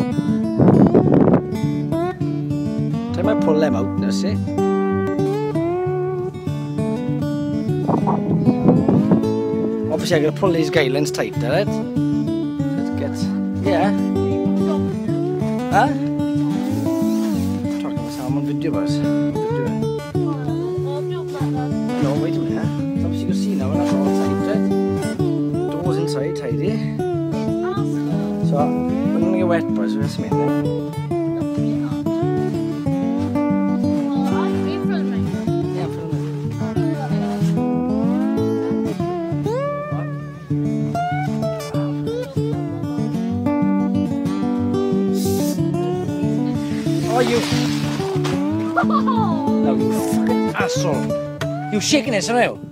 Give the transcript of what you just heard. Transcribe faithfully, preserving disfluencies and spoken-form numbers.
Time I pull them out, now see. Obviously, I'm going to pull these guidelines tighter, right? Let's get. Yeah. Huh? Talking to someone video bus. Video. No, wait a minute. Huh? Obviously, you can see now when I'm outside, right? Doors inside, tidy. So, I'm going to get wet, boys. Wait a minute. Oh, you! No, you fucking asshole! You shaking this around?